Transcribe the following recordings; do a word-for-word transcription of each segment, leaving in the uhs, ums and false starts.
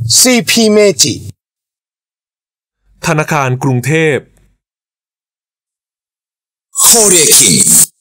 ซี พี เมจิธนาคารกรุงเทพโคเรียคิง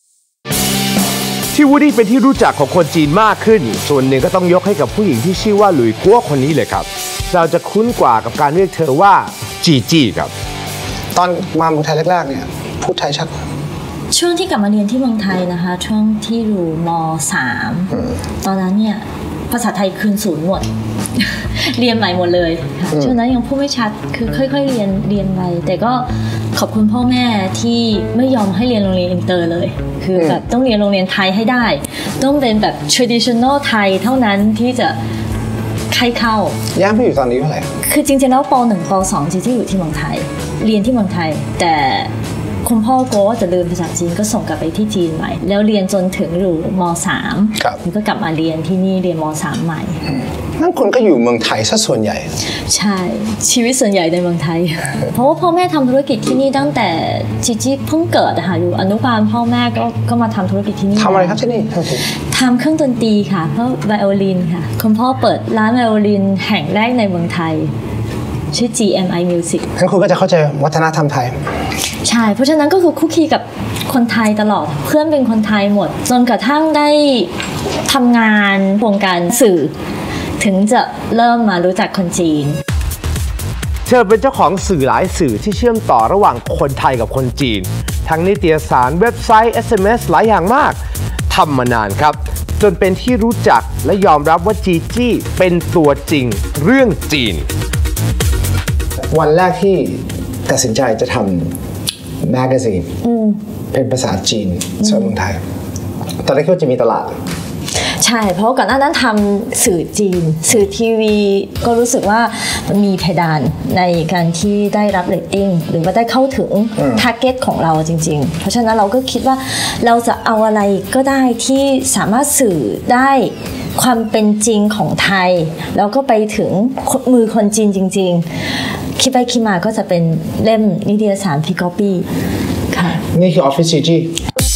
ที่วูดดี้เป็นที่รู้จักของคนจีนมากขึ้นส่วนหนึ่งก็ต้องยกให้กับผู้หญิงที่ชื่อว่าหลุยกัวคนนี้เลยครับเราจะคุ้นกว่ากับการเรียกเธอว่าจีจี้ครับตอนมาเมืองไทยแรกๆเนี่ยพูดไทยชัดช่วงที่กลับมาเรียนที่เมืองไทยนะคะช่วงที่อยู่ม.สาม ตอนนั้นเนี่ยภาษาไทยคืนศูนย์หมด เรียนใหม่หมดเลยช่วงนั้นยังพูดไม่ชัดคือค่อยๆเรียนเรียนไปแต่ก็ขอบคุณพ่อแม่ที่ไม่ยอมให้เรียนโรงเรียนอินเตอร์เลยคือแบบต้องเรียนโรงเรียนไทยให้ได้ต้องเป็นแบบ traditional ไทยเท่านั้นที่จะใครเข้าย่างไปอยู่ตอนนี้เท่าไหร่คือจริงๆแล้วป.หนึ่ง ป.สอง จีที่อยู่ที่เมืองไทยเรียนที่เมืองไทยแต่คุณพ่อกลัวว่าจะลืมภาษาจีนก็ส่งกลับไปที่จีนใหม่แล้วเรียนจนถึงอยู่ม.สาม แล้วก็กลับมาเรียนที่นี่เรียนม.สาม ใหม่นั่นคุณก็อยู่เมืองไทยซะส่วนใหญ่ใช่ชีวิตส่วนใหญ่ในเมืองไทย เพราะว่าพ่อแม่ทำธุรกิจที่นี่ตั้งแต่จีจีเพิ่งเกิดค่ะอยู่อนุบาลพ่อแม่ก็ก็มาทำธุรกิจที่นี่ทำอะไรครับที่นี่ทำเครื่องดนตรีค่ะเพราะไวโอลินค่ะคุณพ่อเปิดร้านไวโอลินแห่งแรกในเมืองไทยชื่อ จี เอ็ม ไอ Music งั้นคุณก็จะเข้าใจวัฒนธรรมไทยใช่เพราะฉะนั้นก็คือคุกคีกับคนไทยตลอดเพื่อนเป็นคนไทยหมดจนกระทั่งได้ทำงานวงการสื่อถึงจะเริ่มมารู้จักคนจีนเธอเป็นเจ้าของสื่อหลายสื่อที่เชื่อมต่อระหว่างคนไทยกับคนจีนทั้งนิตยสารเว็บไซต์ เอส เอ็ม เอส หลายอย่างมากทำมานานครับจนเป็นที่รู้จักและยอมรับว่าจีจี้เป็นตัวจริงเรื่องจีนวันแรกที่ตัดสินใจจะทำแมกกาซีนเป็นภาษาจีนสำหรับเมืองไทยตอนแรกก็จะมีตลาดใช่เพราะก่อนหน้านั้นทำสื่อจีนสื่อทีวีก็รู้สึกว่ามีเพดานในการที่ได้รับเรตติ้งหรือว่าได้เข้าถึงทาร์เก็ตของเราจริงๆเพราะฉะนั้นเราก็คิดว่าเราจะเอาอะไรก็ได้ที่สามารถสื่อได้ความเป็นจริงของไทยแล้วก็ไปถึงมือคนจีนจริงๆคิดไปคิดมาก็จะเป็นเล่มนิตยสารพีก๊อปปี้ค่ะนี่คือออฟฟิศจีจี้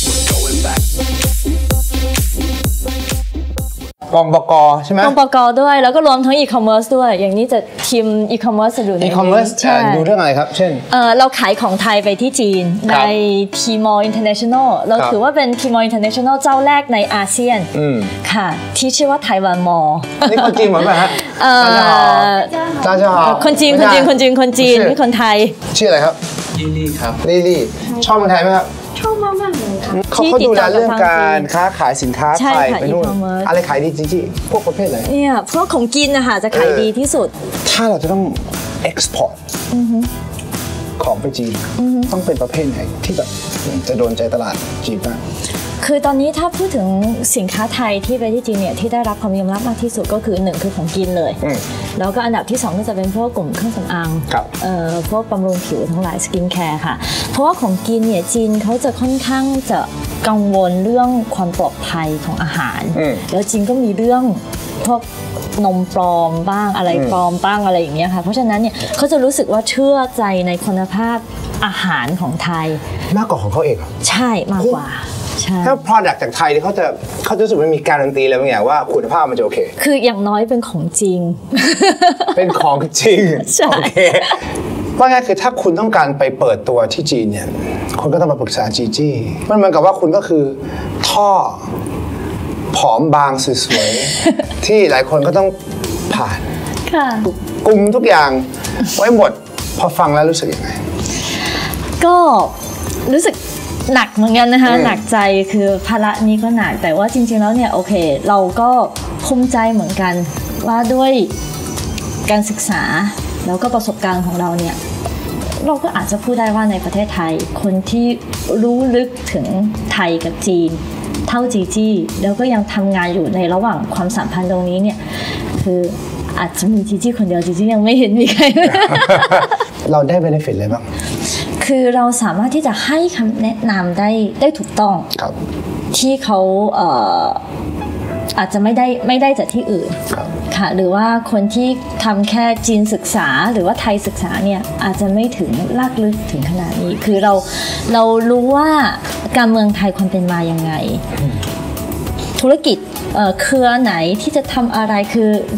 กองบก.ใช่ไหมกองบก.ด้วยแล้วก็รวมทั้งอีคอมเมิร์ซด้วยอย่างนี้จะทีมอีคอมเมิร์ซจะดูในอีคอมเมิร์ซดูเรื่องอะไรครับเช่นเออเราขายของไทยไปที่จีนในทีมอลอินเตอร์เนชั่นแนลเราถือว่าเป็นทีมอลอินเตอร์เนชั่นแนลเจ้าแรกในอาเซียนค่ะที่ชื่อว่าไต้หวันมอนี่คนจีนเหมือนกันฮะเออจ้าจ้าคนจีนคนจีนคนจีนคนจีนไม่คนไทยชื่ออะไรครับลิลี่ครับลิลี่ชอบเมืองไทยไหมครับชอบมากมากเลยเขาเขาดูแลเรื่องการค้าขายสินค้าไทยไปนู่นอะไรขายดีจริงๆพวกประเภทไหนเนี่ยพวกของกินนะคะจะขายดีที่สุดถ้าเราจะต้อง export ของไปจีนต้องเป็นประเภทไหนที่แบบจะโดนใจตลาดจีนบ้างคือตอนนี้ถ้าพูดถึงสินค้าไทยที่ไปที่จีนเนี่ยที่ได้รับความยอมรับมากที่สุดก็คือหนึ่งคือของกินเลยแล้วก็อันดับที่สองก็จะเป็นพวกกลุ่มเครื่องสำอางเอ่อพวกบำรุงผิวทั้งหลายสกินแคร์ค่ะเพราะว่าของกินเนี่ยจีนเขาจะค่อนข้างจะกังวลเรื่องความปลอดภัยของอาหารแล้วจีนก็มีเรื่องพวกนมปลอมบ้างอะไรปลอมบ้างอะไรอย่างเงี้ยค่ะเพราะฉะนั้นเนี่ยเขาจะรู้สึกว่าเชื่อใจในคุณภาพอาหารของไทยมากกว่าของเขาเองใช่มากกว่าถ้า product จากไทยเขาจะเขาจะรู้สึกมันมีการันตีอะไรบางอย่างว่าคุณภาพมันจะโอเคคืออย่างน้อยเป็นของจริงเป็นของจริงโอเคว่าไงคือถ้าคุณต้องการไปเปิดตัวที่จีนเนี่ยคุณก็ต้องมาปรึกษาจีจี้มันเหมือนกับว่าคุณก็คือท่อผอมบางสวยๆที่หลายคนก็ต้องผ่านกลุ่มทุกอย่างไว้หมดพอฟังแล้วรู้สึกยังไงก็รู้สึกหนักเหมือนกันนะคะหนักใจคือภาระนี้ก็หนักแต่ว่าจริงๆแล้วเนี่ยโอเคเราก็ภูมิใจเหมือนกันว่าด้วยการศึกษาแล้วก็ประสบการณ์ของเราเนี่ยเราก็อาจจะพูดได้ว่าในประเทศไทยคนที่รู้ลึกถึงไทยกับจีนเท่าจีจี้แล้วก็ยังทำงานอยู่ในระหว่างความสัมพันธ์ตรงนี้เนี่ยคืออาจจะมีจีจี้คนเดียวจีจี้ยังไม่เห็นมีใครเราได้ benefit เลยบ้างคือเราสามารถที่จะให้คำแนะนำได้ได้ถูกต้องที่เขาเอ่ออาจจะไม่ได้ไม่ได้จากที่อื่นค่ะหรือว่าคนที่ทำแค่จีนศึกษาหรือว่าไทยศึกษาเนี่ยอาจจะไม่ถึงลากลึกถึงขนาดนี้คือเราเรารู้ว่าการเมืองไทยความเป็นมายังไงธุรกิจเครือไหนที่จะทำอะไรคือ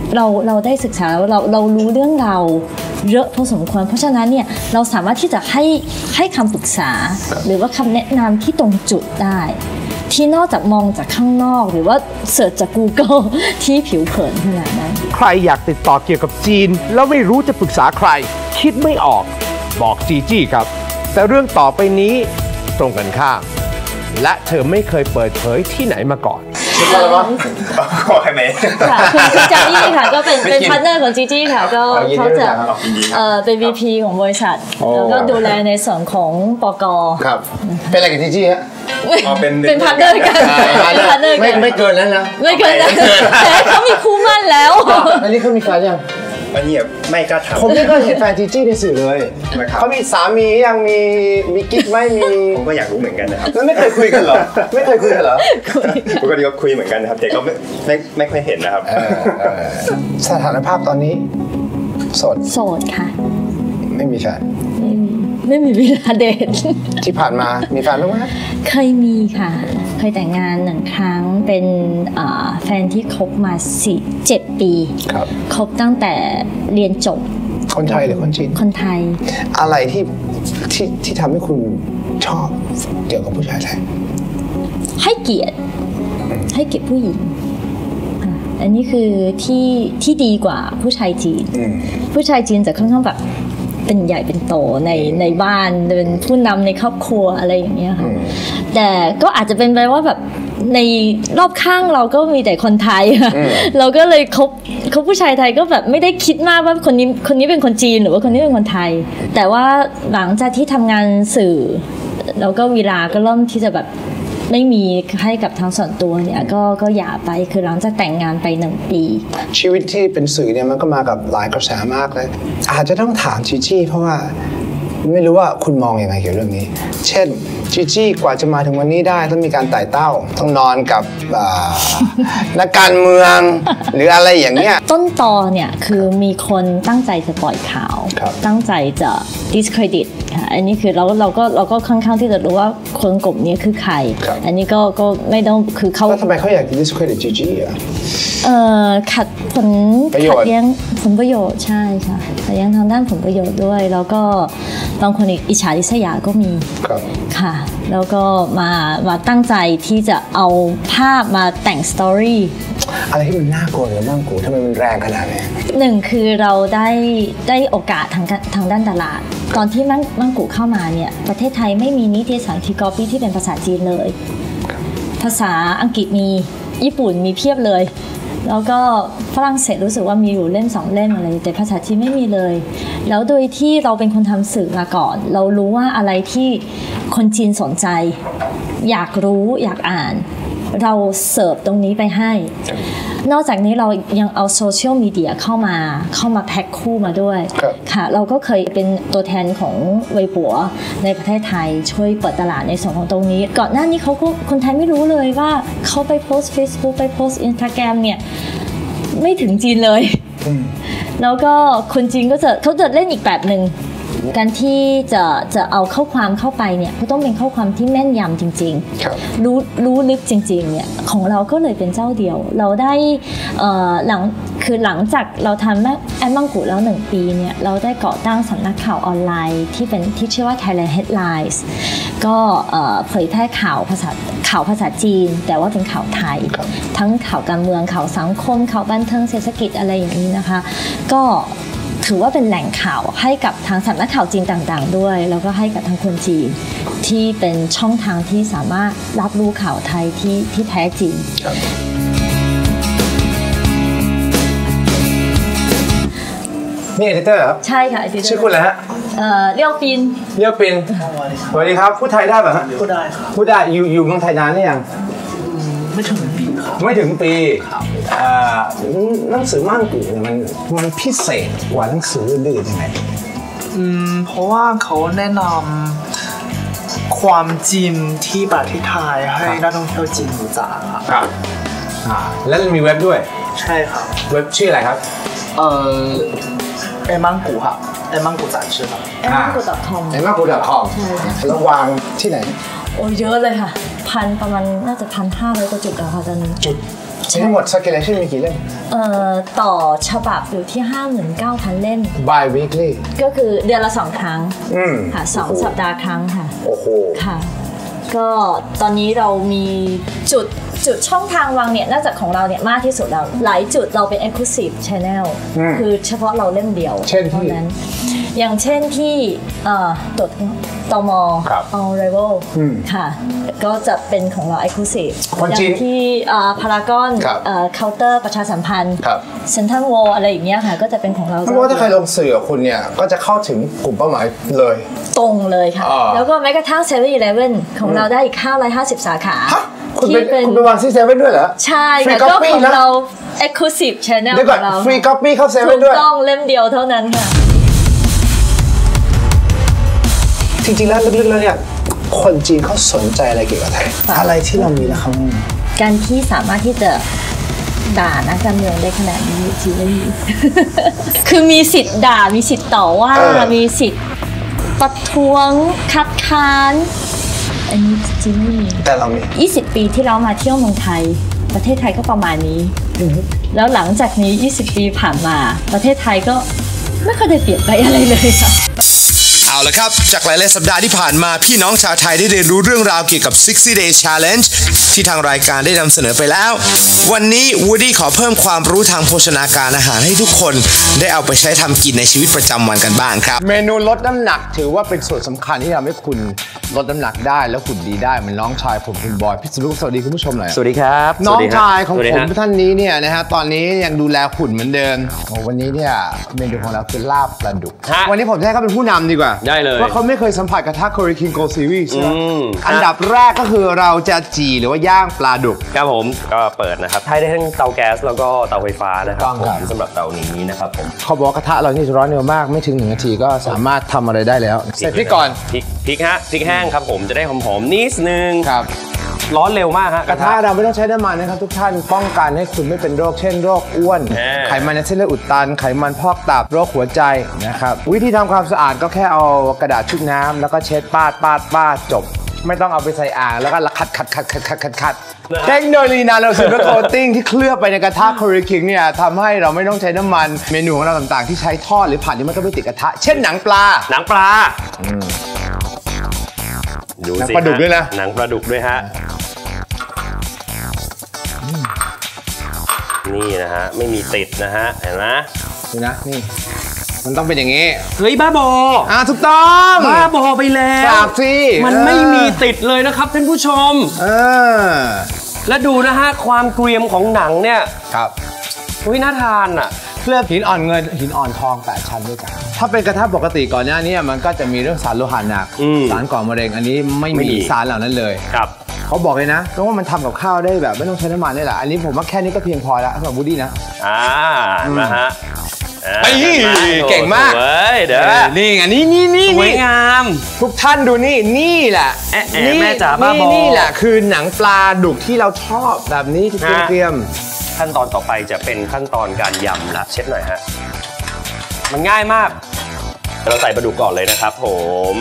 เราเราได้ศึกษาเราเรารู้เรื่องเราเยอะพอสมควรเพราะฉะนั้นเนี่ยเราสามารถที่จะให้ให้คำปรึกษาหรือว่าคำแนะนำที่ตรงจุดได้ที่นอกจากมองจากข้างนอกหรือว่าเสิร์ชจาก Google ที่ผิวเผินขนาดนั้นใครอยากติดต่อเกี่ยวกับจีนแล้วไม่รู้จะปรึกษาใครคิดไม่ออกบอกจีจี้ครับแต่เรื่องต่อไปนี้ตรงกันข้ามและเธอไม่เคยเปิดเผยที่ไหนมาก่อนคิดว่าอะไรบ้างขอใครไหมค่ะคุณจานี่ค่ะก็เป็นเป็นพาร์ทเนอร์ของจีจี้ค่ะก็เขาจะเอ่อเป็น วี พี ของบริษัทแล้วก็ดูแลในส่วนของปกครับเป็นอะไรกับจีจี้ฮะเป็นเป็นพาร์ทเนอร์กันเป็นพาร์ทเนอร์กันไม่เกินนั้นนะไม่เกินนั้นแต่เขามีคู่มั่นแล้วอันนี้เขามีแฟนยังอันนี้ไม่กล้าถามผมไม่เคยเห็นแฟนจีจี้ในสื่อเลยเขามีสามียังมีมีกิ๊กไม่มีผมก็อยากรู้เหมือนกันนะครับแล้วไม่เคยคุยกันเหรอไม่เคยคุยกันเหรอปกติก็คุยเหมือนกันนะครับแต่ก็ไม่ไม่ไม่ค่อยเห็นนะครับสถานภาพตอนนี้โสดโสดค่ะไม่มีแฟนไม่มีเวลาเดทที่ผ่านมามีแฟนบ้างไหมเคยมีค่ะเคยแต่งงานหนึ่งครั้งเป็นแฟนที่คบมาสี่เจ็ดปีคบตั้งแต่เรียนจบคนไทยหรือคนจีนคนไทยอะไรที่ที่ที่ทำให้คุณชอบเกี่ยวกับผู้ชายไทยให้เกียรติให้เกียรติผู้หญิงอันนี้คือที่ที่ดีกว่าผู้ชายจีนผู้ชายจีนจะค่อนข้างแบบเป็นใหญ่เป็นโตในในบ้านเป็นผู้นำในครอบครัวอะไรอย่างเงี้ยค่ะแต่ก็อาจจะเป็นไปว่าแบบในรอบข้างเราก็มีแต่คนไทยเราก็เลยคบคบผู้ชายไทยก็แบบไม่ได้คิดมากว่าคนนี้คนนี้เป็นคนจีนหรือว่าคนนี้เป็นคนไทยแต่ว่าหลังจากที่ทำงานสื่อเราก็เวลาก็เริ่มที่จะแบบไม่มีให้กับทางส่วนตัวเนี่ยก็ก็หย่าไปคือหลังจากแต่งงานไปหนึ่งปีชีวิตที่เป็นสื่อเนี่ยมันก็มากับหลายกระแสมากเลยอาจจะต้องถามจีจี้เพราะว่าไม่รู้ว่าคุณมองยังไงเกี่ยวกับเรื่องนี้เช่นจีจี้กว่าจะมาถึงวันนี้ได้ต้องมีการไต่เต้าต้องนอนกับนักการเมืองหรืออะไรอย่างเงี้ยต้นตอเนี่ยคือมีคนตั้งใจจะปล่อยข่าวตั้งใจจะ discredit อันนี้คือเราเราก็เราก็ค่อนข้างที่จะรู้ว่าคนกลุ่มนี้คือใครอันนี้ก็ก็ไม่ต้องคือเขาแล้วทำไมเขาอยาก discredit จีจี้อ่ะเอ่อขัดผลขัดแย้งผลประโยชน์ใช่ค่ะขัดแย้งทางด้านผลประโยชน์ด้วยแล้วก็บางคนอิจฉาริษยาก็มีค่ะแล้วก็มามาตั้งใจที่จะเอาภาพมาแต่งสตอรี่อะไรที่มันน่ากลัวหรือมั่งกูทำไมมันแรงขนาดนี้หนึ่งคือเราได้ได้โอกาสทางทางด้านตลาดตอนที่มั่งมั่งกูเข้ามาเนี่ยประเทศไทยไม่มีนิตยสารทีกอปี้ที่เป็นภาษาจีนเลยภาษาอังกฤษมีญี่ปุ่นมีเพียบเลยแล้วก็ฝรั่งเศสรู้สึกว่ามีอยู่เล่มสองเล่มอะไรแต่ภาษาจีนไม่มีเลยแล้วโดยที่เราเป็นคนทำสื่อมาก่อนเรารู้ว่าอะไรที่คนจีนสนใจอยากรู้อยากอ่านเราเสิร์ฟตรงนี้ไปให้นอกจากนี้เรายังเอาโซเชียลมีเดียเข้ามาเข้ามาแพ็คคู่มาด้วยค่ะเราก็เคยเป็นตัวแทนของเว่ยป๋วในประเทศไทยช่วยเปิดตลาดในส่วนของตรงนี้ก่อนหน้านี้เขาก็คนไทยไม่รู้เลยว่าเขาไปโพสต์ Facebook ไปโพสต์ Instagram เนี่ยไม่ถึงจีนเลยแล้วก็คนจีนก็จะเขาจะเล่นอีกแบบหนึ่งการที่จะจะเอาข้อความเข้าไปเนี่ยก็ต้องเป็นข้อความที่แม่นยำจริงๆรู้รู้ลึกจริงๆเนี่ยของเราก็เลยเป็นเจ้าเดียวเราได้หลังคือหลังจากเราทำแอดมังกุแล้วหนึ่งปีเนี่ยเราได้ก่อตั้งสำนักข่าวออนไลน์ที่เป็นที่ชื่อว่า Thailand Headlines ก็เผยแพร่ข่าวภาษาข่าวภาษาจีนแต่ว่าเป็นข่าวไทยทั้งข่าวการเมืองข่าวสังคมข่าวบันเทิงเศรษฐกิจอะไรอย่างนี้นะคะก็ถือว่าเป็นแหล่งข่าวให้กับทางสำนักข่าวจีนต่างๆด้วยแล้วก็ให้กับทางคนจีนที่เป็นช่องทางที่สามารถรับรู้ข่าวไทยที่ที่แท้จริงนี่เอดิเตอร์ครับใช่ค่ะเอดิเตอร์ชื่อคุณอะไรฮะเอ่อเลี้ยวปินเลี้ยวปินสวัสดีครับพูดไทยได้ป่ะฮะพูดได้ครับพูดได้อยู่อยู่เมืองไทยนานหรือยังไม่ถึงปีครับไม่ถึงปีหนังสือมั่งกูเนี่ยมันมันพิเศษกว่าหนังสืออื่นยังไงอืมเพราะว่าเขาแนะนำความจริงที่ประเทศไทยให้นักท่องเที่ยวจีนรู้จักครับอ่าแล้วมีเว็บด้วยใช่ครับเว็บชื่ออะไรครับเอ่อไอมังกูครับไอมังกู杂志ครับไอมังกู .com ไอมังกู .com ใช่แล้ววางที่ไหนโอ้เยอะเลยค่ะพันประมาณน่าจะพันห้าร้อยกว่าจุดแล้วค่ะตอนนี้จุดทั้งหมด circulation มีกี่เล่มเอ่อต่อฉบับอยู่ที่ ห้าหมื่นเก้าพัน เล่ม bi weekly ก็คือเดือนละสองครั้งอืมค่ะสองสัปดาห์ครั้งค่ะโอ้โหค่ะก็ตอนนี้เรามีจุดจุดช่องทางวางเนี่ยนอกจากของเราเนี่ยมากที่สุดแล้วหลายจุดเราเป็น exclusive channel คือเฉพาะเราเล่มเดียวเท่านั้นอย่างเช่นที่ตดตม on arrival ค่ะก็จะเป็นของเรา exclusive อย่างที่พารากอนเคาน์เตอร์ประชาสัมพันธ์เซ็นทรัลโวลด์อะไรอย่างเงี้ยค่ะก็จะเป็นของเราเพราะว่าถ้าใครลงสื่อคุณเนี่ยก็จะเข้าถึงกลุ่มเป้าหมายเลยตรงเลยค่ะแล้วก็แม้กระทั่ง เซเว่นอีเลฟเว่น ของเราได้อีกห้าร้อยห้าสิบสาขาคุณเป็นคุณเป็นวางที่เซเว่นด้วยเหรอใช่ค่ะก็ของเรา exclusive channel ของเราฟรีก๊อปปี้เข้าเซเว่นด้วยถูกต้องเล่มเดียวเท่านั้นค่ะจริงๆแล้วลึกๆแล้วเนี่ยคนจีนเขาสนใจอะไรเกี่ยวกับไทยอะไรที่เรามีแล้วเขาการที่สามารถที่จะด่านักการเมืองได้ขนาดนี้จีนไม่มีคือมีสิทธิ์ด่ามีสิทธิ์ต่อว่ามีสิทธิ์ประท้วงคัดค้านอันนี้จีนไม่มีแต่เรามียี่สิบปีที่เรามาเที่ยวเมืองไทยประเทศไทยก็ประมาณนี้แล้วหลังจากนี้ยี่สิบปีผ่านมาประเทศไทยก็ไม่ค่อยได้เปลี่ยนไปอะไรเลยค่ะเอาละครับจากหลายๆสัปดาห์ที่ผ่านมาพี่น้องชาวไทยได้เรียนรู้เรื่องราวเกี่ยวกับ หกสิบ day challenge ที่ทางรายการได้นำเสนอไปแล้ววันนี้วูดดี้ขอเพิ่มความรู้ทางโภชนาการอาหารให้ทุกคนได้เอาไปใช้ทำกินในชีวิตประจำวันกันบ้างครับเมนูลดน้ำหนักถือว่าเป็นส่วนสำคัญที่ทำให้คุณลดน้ำหนักได้แล้วหุ่นดีได้เหมือนน้องชายผมคุณบอยพี่สุรุสวัสดีคุณผู้ชมหน่อยสวัสดีครับน้องชายของผมท่านนี้เนี่ยนะฮะตอนนี้ยังดูแลหุ่นเหมือนเดิมโอ้วันนี้เนี่ยเมนูของเราคือลาบปลาดุกวันนี้ผมจะให้เขาเป็นผู้นำดีกว่าได้เลยว่าเขาไม่เคยสัมผัสกระทะ Curry King Gold Series ใช่ไหมอันดับแรกก็คือเราจะจี่หรือว่าย่างปลาดุกครับผมก็เปิดนะครับใช้ได้ทั้งเตาแก๊สแล้วก็เตาไฟฟ้านะครับผมสำหรับเตานี้นะครับผมเขาบอกกระทะเรานี่ร้อนเร็วมากไม่ถึงหนึ่งนาทีก็สามารถทำอะไรได้แล้วเสร็จพริกก่อนพริกพริกฮะพริกแห้งครับผมจะได้หอมๆนิดนึงครับร้อนเร็วมากฮะกระทะเราไม่ต้องใช้น้ำมันนะครับทุกท่านป้องกันให้คุณไม่เป็นโรคเช่นโรคอ้วนไขมันในเส้นเลือดอุดตันไขมันพอกตับโรคหัวใจนะครับวิธีทำความสะอาดก็แค่เอากระดาษชุบน้ำแล้วก็เช็ดปาดปาดปาดจบไม่ต้องเอาไปใส่อ่างแล้วก็ขัดขัดขัดขัดขัดขัดขัดเทคโนโลยีนาโนซิลโคตติ้งที่เคลือบไปในกระทะ Curry King เนี่ยทำให้เราไม่ต้องใช้น้ำมันเมนูของเราต่างๆที่ใช้ทอดหรือผัดนี่มันก็ไม่ติดกระทะเช่นหนังปลาหนังปลาดูสิหนังปลาดุกด้วยนะหนังปลาดุกด้วยฮะนี่นะฮะไม่มีติดนะฮะเห็นไหมดูนะนี่มันต้องเป็นอย่างนี้เฮ้ยบ้าบออ่าถูกต้องบ้าบอไปแล้วทราบสิมันไม่มีติดเลยนะครับท่านผู้ชมเออและดูนะฮะความเกรียมของหนังเนี่ยครับอุ้ยน่าทานอ่ะเคลือบหินอ่อนเงินหินอ่อนทองแปดชั้นด้วยกันถ้าเป็นกระทะปกติก่อนหน้านี้มันก็จะมีเรื่องสารโลหะหนักสารก่อมะเร็งอันนี้ไม่มีสารเหล่านั้นเลยครับเขาบอกเลยนะเพราะว่ามันทำกับข้าวได้แบบไม่ต้องใช้น้ำมันได้แหละอันนี้ผมว่าแค่นี้ก็เพียงพอแล้วสำหรับบูดี้นะอ่านะฮะไปเก่งมากเฮ้ยเดี๋ยวนี่ไงนี่นี่นี่สวยงามทุกท่านดูนี่นี่แหละแม่จ๋าบ้าบอนี่แหละคือหนังปลาดุกที่เราชอบแบบนี้ที่เกรียมขั้นตอนต่อไปจะเป็นขั้นตอนการยำละเช็ดหน่อยฮะมันง่ายมากเราใส่ปลาดุกก่อนเลยนะครับผม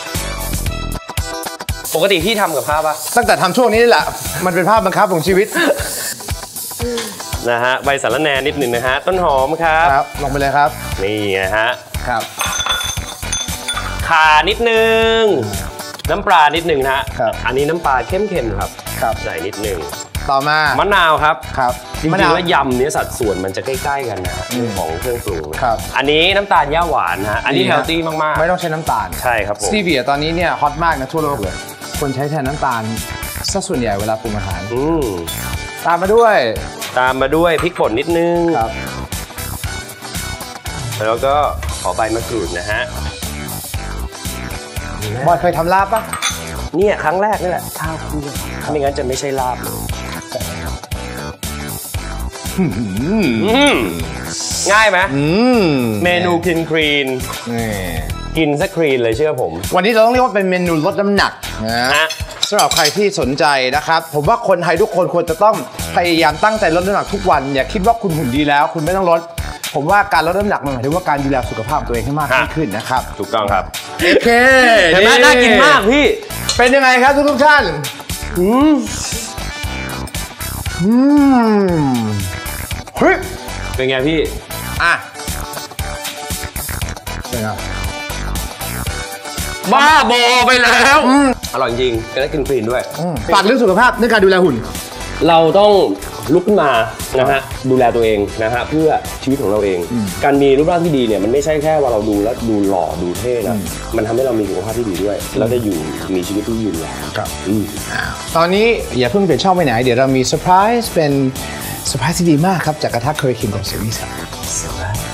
ปกติพี่ทำกับข้าวปะตั้งแต่ทำช่วงนี้แหละมันเป็นภาพบังคับของชีวิตนะฮะใบสะระแหน่นิดหนึ่งนะฮะต้นหอมครับครับลงไปเลยครับนี่นะฮะครับข่านิดนึงน้ำปลานิดนึงนะฮะอันนี้น้ำปลาเข้มๆครับครับใส่นิดนึงต่อมามะนาวครับครับจริงๆแล้วยำเนี้ยสัดส่วนมันจะใกล้ๆกันนะของเครื่องปรุงครับอันนี้น้ำตาลย่าหวานนะอันนี้เฮลตี้มากๆไม่ต้องใช้น้ำตาลใช่ครับผมสตีเวียตอนนี้เนี่ยฮอตมากนะทั่วโลกเลยคนใช้แทนน้ำตาลซะส่วนใหญ่เวลาปรุงอาหารอืมตามมาด้วยตามมาด้วยพริกป่นนิดนึงครับแล้วก็ขอใบมะกรูดนะฮะบอยเคยทำลาบปะเนี่ยครั้งแรกนี่แหละข้าวคู่ไม่งั้นจะไม่ใช่ลาบเลยง่ายไหมเมนูกินครีนกินสักครีนเลยเชื่อผมวันนี้เราต้องเรียกว่าเป็นเมนูลดน้ำหนักนะสำหรับใครที่สนใจนะครับผมว่าคนไทยทุกคนควรจะต้องพยายามตั้งใจลดน้ำหนักทุกวันอย่าคิดว่าคุณหุ่นดีแล้วคุณไม่ต้องลดผมว่าการลดน้ำหนักมันหมายถึงว่าการดูแลสุขภาพตัวเองให้มากขึ้นนะครับถูกต้องครับโอเคเห็นไหมน่ากินมากพี่เป็นยังไงครับทุกทุกท่านอืมเฮ้ยเป็นไงพี่อ่ะเป็นไงบ้าบอไปแล้วอร่อยจริงแล้วกินคลีนด้วยฝากเรื่องสุขภาพในการดูแลหุ่นเราต้องลุกขึ้นมานะฮะดูแลตัวเองนะฮะเพื่อชีวิตของเราเอง การมีรูปร่างที่ดีเนี่ยมันไม่ใช่แค่ว่าเราดูแล้วดูหล่อดูเท่นะมันทำให้เรามีสุขภาพที่ดีด้วยแล้วได้อยู่มีชีวิตที่ยืนยาวครับอืมตอนนี้อย่าเพิ่งเปลี่ยนช่องไปไหน เดี๋ยวเรามีเซอร์ไพรส์เป็นเซอร์ไพรส์ที่ดีมากครับ จากกระทะเคยคิมของซีรีส์ครับ